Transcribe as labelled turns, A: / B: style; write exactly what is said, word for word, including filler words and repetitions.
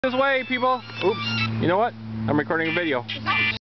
A: This way, people. Oops. You know what? I'm recording a video.